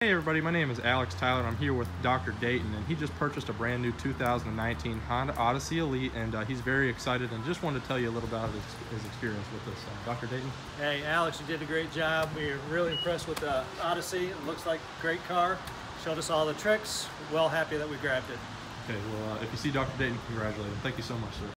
Hey everybody, my name is Alex Tyler and I'm here with Dr. Deighton, and he just purchased a brand new 2019 Honda Odyssey Elite, and he's very excited and just wanted to tell you a little about his experience with this. Dr. Deighton? Hey Alex, you did a great job. We were really impressed with the Odyssey. It looks like a great car. Showed us all the tricks. Well happy that we grabbed it. Okay, well if you see Dr. Deighton, congratulate him. Thank you so much, sir.